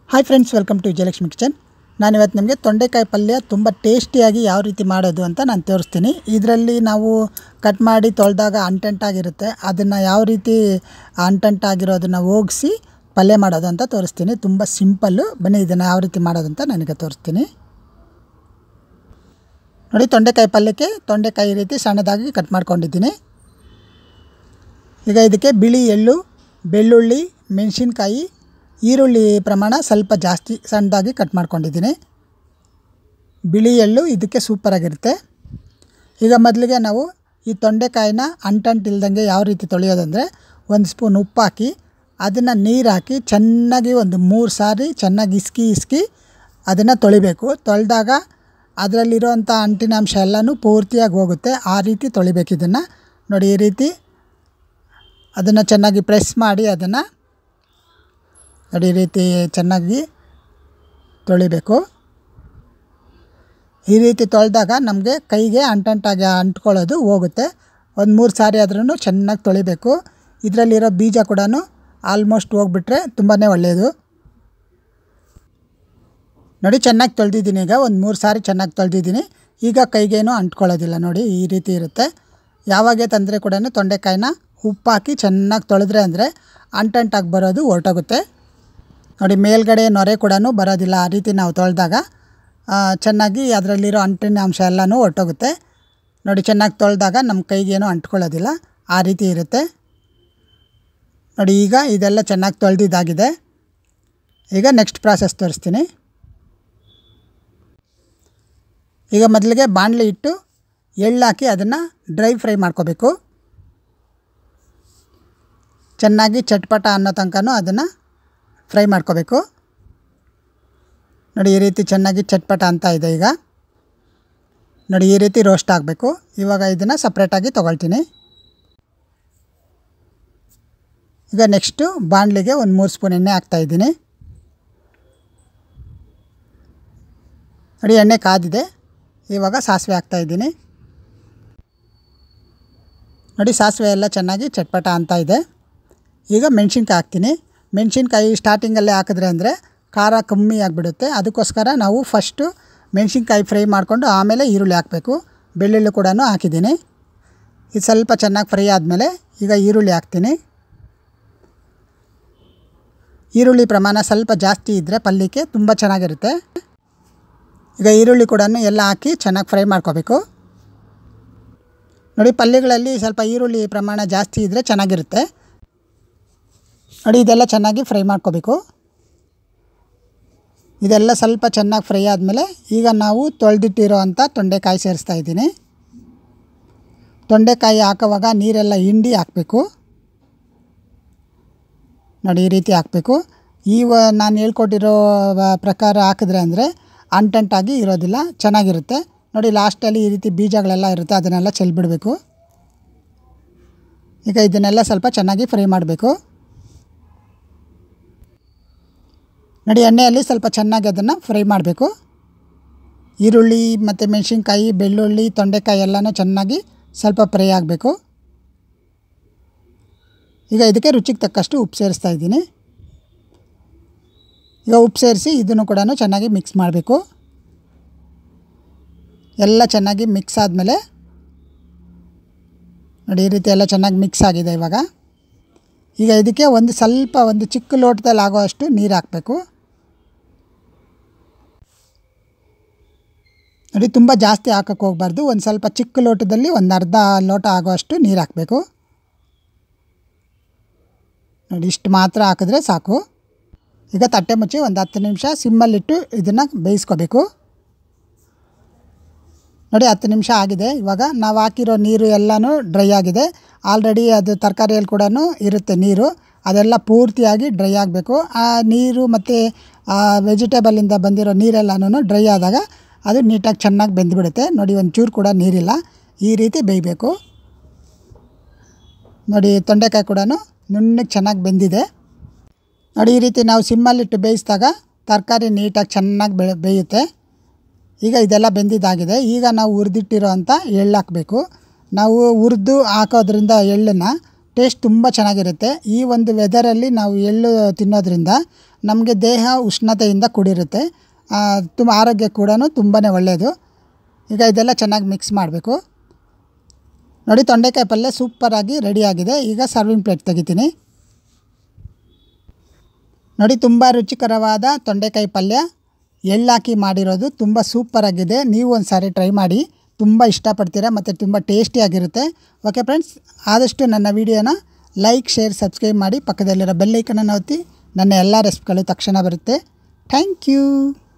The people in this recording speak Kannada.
Hi friends, welcome to Vijayalakshmi kitchen. ನಾನಿವತ್ತು ನಿಮಗೆ ತೊಂಡೆಕಾಯಿ ಪಲ್ಯ ತುಂಬ ಟೇಸ್ಟಿಯಾಗಿ ಯಾವ ರೀತಿ ಮಾಡೋದು ಅಂತ ನಾನು ತೋರಿಸ್ತೀನಿ. ಇದರಲ್ಲಿ ನಾವು ಕಟ್ ಮಾಡಿ ತೊಳೆದಾಗ ಅಂಟಂಟಾಗಿರುತ್ತೆ, ಅದನ್ನು ಯಾವ ರೀತಿ ಅಂಟಂಟಾಗಿರೋದನ್ನು ಹೋಗಿಸಿ ಪಲ್ಯ ಮಾಡೋದು ಅಂತ ತೋರಿಸ್ತೀನಿ. ತುಂಬ ಸಿಂಪಲ್ಲು. ಬನ್ನಿ ಇದನ್ನು ಯಾವ ರೀತಿ ಮಾಡೋದು ಅಂತ ನನಗೆ ತೋರಿಸ್ತೀನಿ. ನೋಡಿ, ತೊಂಡೆಕಾಯಿ ಪಲ್ಯಕ್ಕೆ ತೊಂಡೆಕಾಯಿ ಈ ರೀತಿ ಸಣ್ಣದಾಗಿ ಕಟ್ ಮಾಡ್ಕೊಂಡಿದ್ದೀನಿ. ಈಗ ಇದಕ್ಕೆ ಬಿಳಿ ಎಳ್ಳು, ಬೆಳ್ಳುಳ್ಳಿ, ಮೆಣಸಿನ್ಕಾಯಿ, ಈರುಳ್ಳಿ ಪ್ರಮಾಣ ಸ್ವಲ್ಪ ಜಾಸ್ತಿ ಸಣ್ಣದಾಗಿ ಕಟ್ ಮಾಡ್ಕೊಂಡಿದ್ದೀನಿ. ಬಿಳಿ ಎಳ್ಳು ಇದಕ್ಕೆ ಸೂಪರಾಗಿರುತ್ತೆ. ಈಗ ಮೊದಲಿಗೆ ನಾವು ಈ ತೊಂಡೆಕಾಯಿನ ಅಂಟಂಟಿಲ್ದಂಗೆ ಯಾವ ರೀತಿ ತೊಳೆಯೋದಂದರೆ, ಒಂದು ಸ್ಪೂನ್ ಉಪ್ಪು ಹಾಕಿ ಅದನ್ನು ನೀರು ಹಾಕಿ ಚೆನ್ನಾಗಿ ಒಂದು 3 ಸಾರಿ ಚೆನ್ನಾಗಿ ಇಸ್ಕಿ ಅದನ್ನು ತೊಳಿಬೇಕು. ತೊಳೆದಾಗ ಅದರಲ್ಲಿರೋಂಥ ಅಂಟಿನಾಂಶ ಎಲ್ಲನೂ ಪೂರ್ತಿಯಾಗಿ ಹೋಗುತ್ತೆ. ಆ ರೀತಿ ತೊಳಿಬೇಕು ಇದನ್ನು. ನೋಡಿ, ಈ ರೀತಿ ಅದನ್ನು ಚೆನ್ನಾಗಿ ಪ್ರೆಸ್ ಮಾಡಿ ಅದನ್ನು ನೋಡಿ ಈ ರೀತಿ ಚೆನ್ನಾಗಿ ತೊಳಿಬೇಕು. ಈ ರೀತಿ ತೊಳೆದಾಗ ನಮಗೆ ಕೈಗೆ ಅಂಟಂಟಾಗಿ ಅಂಟ್ಕೊಳ್ಳೋದು ಹೋಗುತ್ತೆ. ಒಂದು 3 ಸಾರಿ ಆದ್ರೂ ಚೆನ್ನಾಗಿ ತೊಳಿಬೇಕು. ಇದರಲ್ಲಿರೋ ಬೀಜ ಕೂಡ ಆಲ್ಮೋಸ್ಟ್ ಹೋಗ್ಬಿಟ್ರೆ ತುಂಬಾ ಒಳ್ಳೆಯದು. ನೋಡಿ, ಚೆನ್ನಾಗಿ ತೊಳೆದಿದ್ದೀನಿ. ಈಗ ಒಂದು 3 ಸಾರಿ ಚೆನ್ನಾಗಿ ತೊಳೆದಿದ್ದೀನಿ. ಈಗ ಕೈಗೇನು ಅಂಟ್ಕೊಳ್ಳೋದಿಲ್ಲ. ನೋಡಿ, ಈ ರೀತಿ ಇರುತ್ತೆ. ಯಾವಾಗೇ ತಂದರೆ ಕೂಡ ತೊಂಡೆಕಾಯಿನ ಉಪ್ಪು ಹಾಕಿ ಚೆನ್ನಾಗಿ ತೊಳೆದ್ರೆ ಅಂದರೆ ಅಂಟಂಟಾಗಿ ಬರೋದು ಹೊರಟೋಗುತ್ತೆ. ನೋಡಿ, ಮೇಲ್ಗಡೆ ನೊರೆ ಕೂಡ ಬರೋದಿಲ್ಲ. ಆ ರೀತಿ ನಾವು ತೊಳೆದಾಗ ಚೆನ್ನಾಗಿ ಅದರಲ್ಲಿರೋ ಅಂಟಿನ ಅಂಶ ಎಲ್ಲನೂ ಹೊರಟೋಗುತ್ತೆ. ನೋಡಿ, ಚೆನ್ನಾಗಿ ತೊಳೆದಾಗ ನಮ್ಮ ಕೈಗೇನು ಅಂಟ್ಕೊಳ್ಳೋದಿಲ್ಲ. ಆ ರೀತಿ ಇರುತ್ತೆ. ನೋಡಿ, ಈಗ ಇದೆಲ್ಲ ಚೆನ್ನಾಗಿ ತೊಳೆದಿದ್ದಾಗಿದೆ. ಈಗ ನೆಕ್ಸ್ಟ್ ಪ್ರಾಸೆಸ್ ತೋರಿಸ್ತೀನಿ. ಈಗ ಮೊದಲಿಗೆ ಬಾಣಲಿ ಇಟ್ಟು ಎಳ್ಳು ಹಾಕಿ ಅದನ್ನು ಡ್ರೈ ಫ್ರೈ ಮಾಡ್ಕೋಬೇಕು. ಚೆನ್ನಾಗಿ ಚಟ್ಪಟ ಅನ್ನೋ ತನಕನೂ ಅದನ್ನು ಫ್ರೈ ಮಾಡ್ಕೋಬೇಕು. ನೋಡಿ, ಈ ರೀತಿ ಚೆನ್ನಾಗಿ ಚಟ್ಪಟ ಅಂತ ಇದೆ. ಈಗ ನೋಡಿ, ಈ ರೀತಿ ರೋಸ್ಟ್ ಆಗಬೇಕು. ಇವಾಗ ಇದನ್ನು ಸಪ್ರೇಟಾಗಿ ತೊಗೊಳ್ತೀನಿ. ಈಗ ನೆಕ್ಸ್ಟು ಬಾಣಲಿಗೆ ಒಂದು 3 ಸ್ಪೂನ್ ಎಣ್ಣೆ ಹಾಕ್ತಾಯಿದ್ದೀನಿ. ನೋಡಿ, ಎಣ್ಣೆ ಕಾದಿದೆ. ಇವಾಗ ಸಾಸಿವೆ ಹಾಕ್ತಾಯಿದ್ದೀನಿ. ನೋಡಿ, ಸಾಸಿವೆ ಎಲ್ಲ ಚೆನ್ನಾಗಿ ಚಟ್ಪಟ ಅಂತ ಇದೆ. ಈಗ ಮೆಣಸಿನ್ಕಾಯಿ ಹಾಕ್ತೀನಿ. ಮೆಣಸಿನ್ಕಾಯಿ ಸ್ಟಾರ್ಟಿಂಗಲ್ಲೇ ಹಾಕಿದ್ರೆ ಅಂದರೆ ಖಾರ ಕಮ್ಮಿ ಆಗಿಬಿಡುತ್ತೆ. ಅದಕ್ಕೋಸ್ಕರ ನಾವು ಫಸ್ಟು ಮೆಣಸಿನ್ಕಾಯಿ ಫ್ರೈ ಮಾಡಿಕೊಂಡು ಆಮೇಲೆ ಈರುಳ್ಳಿ ಹಾಕಬೇಕು. ಬೆಳ್ಳುಳ್ಳಿ ಕೂಡ ಹಾಕಿದ್ದೀನಿ. ಇದು ಸ್ವಲ್ಪ ಚೆನ್ನಾಗಿ ಫ್ರೈ ಆದಮೇಲೆ ಈಗ ಈರುಳ್ಳಿ ಹಾಕ್ತೀನಿ. ಈರುಳ್ಳಿ ಪ್ರಮಾಣ ಸ್ವಲ್ಪ ಜಾಸ್ತಿ ಇದ್ದರೆ ಪಲ್ಯಕ್ಕೆ ತುಂಬ ಚೆನ್ನಾಗಿರುತ್ತೆ. ಈಗ ಈರುಳ್ಳಿ ಕೂಡ ಎಲ್ಲ ಹಾಕಿ ಚೆನ್ನಾಗಿ ಫ್ರೈ ಮಾಡ್ಕೋಬೇಕು. ನೋಡಿ, ಪಲ್ಯಗಳಲ್ಲಿ ಸ್ವಲ್ಪ ಈರುಳ್ಳಿ ಪ್ರಮಾಣ ಜಾಸ್ತಿ ಇದ್ದರೆ ಚೆನ್ನಾಗಿರುತ್ತೆ. ನೋಡಿ, ಇದೆಲ್ಲ ಚೆನ್ನಾಗಿ ಫ್ರೈ ಮಾಡ್ಕೋಬೇಕು. ಇದೆಲ್ಲ ಸ್ವಲ್ಪ ಚೆನ್ನಾಗಿ ಫ್ರೈ ಆದಮೇಲೆ ಈಗ ನಾವು ತೊಳೆದಿಟ್ಟಿರೋ ಅಂಥ ತೊಂಡೆಕಾಯಿ ಸೇರಿಸ್ತಾ ಇದ್ದೀನಿ. ತೊಂಡೆಕಾಯಿ ಹಾಕೋವಾಗ ನೀರೆಲ್ಲ ಹಿಂಡಿ ಹಾಕಬೇಕು. ನೋಡಿ, ಈ ರೀತಿ ಹಾಕಬೇಕು. ನಾನು ಹೇಳ್ಕೊಟ್ಟಿರೋ ಪ್ರಕಾರ ಹಾಕಿದ್ರೆ ಅಂದರೆ ಅಂಟಂಟಾಗಿ ಇರೋದಿಲ್ಲ, ಚೆನ್ನಾಗಿರುತ್ತೆ. ನೋಡಿ, ಲಾಸ್ಟಲ್ಲಿ ಈ ರೀತಿ ಬೀಜಗಳೆಲ್ಲ ಇರುತ್ತೆ, ಅದನ್ನೆಲ್ಲ ಚೆಲ್ಬಿಡಬೇಕು. ಈಗ ಇದನ್ನೆಲ್ಲ ಸ್ವಲ್ಪ ಚೆನ್ನಾಗಿ ಫ್ರೈ ಮಾಡಬೇಕು. ನೋಡಿ, ಎಣ್ಣೆಯಲ್ಲಿ ಸ್ವಲ್ಪ ಚೆನ್ನಾಗಿ ಅದನ್ನು ಫ್ರೈ ಮಾಡಬೇಕು. ಈರುಳ್ಳಿ ಮತ್ತು ಮೆಣಸಿನ್ಕಾಯಿ, ಬೆಳ್ಳುಳ್ಳಿ, ತೊಂಡೆಕಾಯಿ ಎಲ್ಲನೂ ಚೆನ್ನಾಗಿ ಸ್ವಲ್ಪ ಫ್ರೈ ಆಗಬೇಕು. ಈಗ ಇದಕ್ಕೆ ರುಚಿಗೆ ತಕ್ಕಷ್ಟು ಉಪ್ಪು ಸೇರಿಸ್ತಾ ಇದ್ದೀನಿ. ಈಗ ಉಪ್ಪು ಸೇರಿಸಿ ಇದನ್ನು ಕೂಡ ಚೆನ್ನಾಗಿ ಮಿಕ್ಸ್ ಮಾಡಬೇಕು. ಎಲ್ಲ ಚೆನ್ನಾಗಿ ಮಿಕ್ಸ್ ಆದಮೇಲೆ ನೋಡಿ, ಈ ರೀತಿ ಎಲ್ಲ ಚೆನ್ನಾಗಿ ಮಿಕ್ಸ್ ಆಗಿದೆ. ಈಗ ಇದಕ್ಕೆ ಒಂದು ಚಿಕ್ಕ ಲೋಟದಲ್ಲಿ ಆಗೋ ಅಷ್ಟು ನೀರು ಹಾಕಬೇಕು. ನೋಡಿ, ತುಂಬ ಜಾಸ್ತಿ ಹಾಕೋಕ್ಕೆ ಹೋಗಬಾರ್ದು. ಒಂದು ಸ್ವಲ್ಪ ಚಿಕ್ಕ ಲೋಟದಲ್ಲಿ ಒಂದು ಅರ್ಧ ಲೋಟ ಆಗೋ ಅಷ್ಟು ನೀರು ಹಾಕಬೇಕು. ನೋಡಿ, ಇಷ್ಟು ಮಾತ್ರ ಹಾಕಿದ್ರೆ ಸಾಕು. ಈಗ ತಟ್ಟೆ ಮುಚ್ಚಿ ಒಂದು 10 ನಿಮಿಷ ಸಿಮ್ಮಲ್ಲಿಟ್ಟು ಇದನ್ನು ಬೇಯಿಸ್ಕೋಬೇಕು. ನೋಡಿ, 10 ನಿಮಿಷ ಆಗಿದೆ. ಇವಾಗ ನಾವು ಹಾಕಿರೋ ನೀರು ಎಲ್ಲನೂ ಡ್ರೈ ಆಗಿದೆ. ಆಲ್ರೆಡಿ ಅದು ತರಕಾರಿಯಲ್ಲಿ ಕೂಡ ಇರುತ್ತೆ ನೀರು, ಅದೆಲ್ಲ ಪೂರ್ತಿಯಾಗಿ ಡ್ರೈ ಆಗಬೇಕು. ಆ ನೀರು ಮತ್ತು ಆ ವೆಜಿಟೇಬಲಿಂದ ಬಂದಿರೋ ನೀರೆಲ್ಲನೂ ಡ್ರೈ ಆದಾಗ ಅದು ನೀಟಾಗಿ ಚೆನ್ನಾಗಿ ಬೆಂದುಬಿಡುತ್ತೆ. ನೋಡಿ, ಒಂಚೂರು ಕೂಡ ನೀರಿಲ್ಲ. ಈ ರೀತಿ ಬೇಯಬೇಕು. ನೋಡಿ, ತೊಂಡೆಕಾಯಿ ಕೂಡ ನುಣ್ಣಗೆ ಚೆನ್ನಾಗಿ ಬೆಂದಿದೆ. ನೋಡಿ, ಈ ರೀತಿ ನಾವು ಸಿಮ್ಮಲ್ಲಿಟ್ಟು ಬೇಯಿಸಿದಾಗ ತರಕಾರಿ ನೀಟಾಗಿ ಚೆನ್ನಾಗಿ ಬೇಯುತ್ತೆ. ಈಗ ಇದೆಲ್ಲ ಬೆಂದಿದ್ದಾಗಿದೆ. ಈಗ ನಾವು ಹುರಿದಿಟ್ಟಿರೋ ಅಂಥ ಎಳ್ಳು ಹಾಕಬೇಕು. ನಾವು ಹುರಿದು ಹಾಕೋದ್ರಿಂದ ಎಳ್ಳನ್ನು ಟೇಸ್ಟ್ ತುಂಬ ಚೆನ್ನಾಗಿರುತ್ತೆ. ಈ ಒಂದು ವೆದರಲ್ಲಿ ನಾವು ಎಳ್ಳು ತಿನ್ನೋದ್ರಿಂದ ನಮಗೆ ದೇಹ ಉಷ್ಣತೆಯಿಂದ ಕೂಡಿರುತ್ತೆ, ತುಂಬ ಆರೋಗ್ಯ ಕೂಡ ತುಂಬಾ ಒಳ್ಳೆಯದು. ಈಗ ಇದೆಲ್ಲ ಚೆನ್ನಾಗಿ ಮಿಕ್ಸ್ ಮಾಡಬೇಕು. ನೋಡಿ, ತೊಂಡೆಕಾಯಿ ಪಲ್ಯ ಸೂಪರಾಗಿ ರೆಡಿಯಾಗಿದೆ. ಈಗ ಸರ್ವಿಂಗ್ ಪ್ಲೇಟ್ ತೆಗಿತೀನಿ. ನೋಡಿ, ತುಂಬ ರುಚಿಕರವಾದ ತೊಂಡೆಕಾಯಿ ಪಲ್ಯ ಎಳ್ಳಾಕಿ ಮಾಡಿರೋದು ತುಂಬ ಸೂಪರಾಗಿದೆ. ನೀವು ಒಂದು ಸಾರಿ ಟ್ರೈ ಮಾಡಿ, ತುಂಬ ಇಷ್ಟಪಡ್ತೀರಾ ಮತ್ತು ತುಂಬ ಟೇಸ್ಟಿಯಾಗಿರುತ್ತೆ. ಓಕೆ ಫ್ರೆಂಡ್ಸ್, ಆದಷ್ಟು ನನ್ನ ವಿಡಿಯೋನ ಲೈಕ್, ಶೇರ್, ಸಬ್ಸ್ಕ್ರೈಬ್ ಮಾಡಿ. ಪಕ್ಕದಲ್ಲಿರೋ ಬೆಲ್ ಐಕನನ್ನು ಒತ್ತಿ. ನನ್ನ ಎಲ್ಲ ರೆಸಿಪಿಗಳು ತಕ್ಷಣ ಬರುತ್ತೆ. Thank you.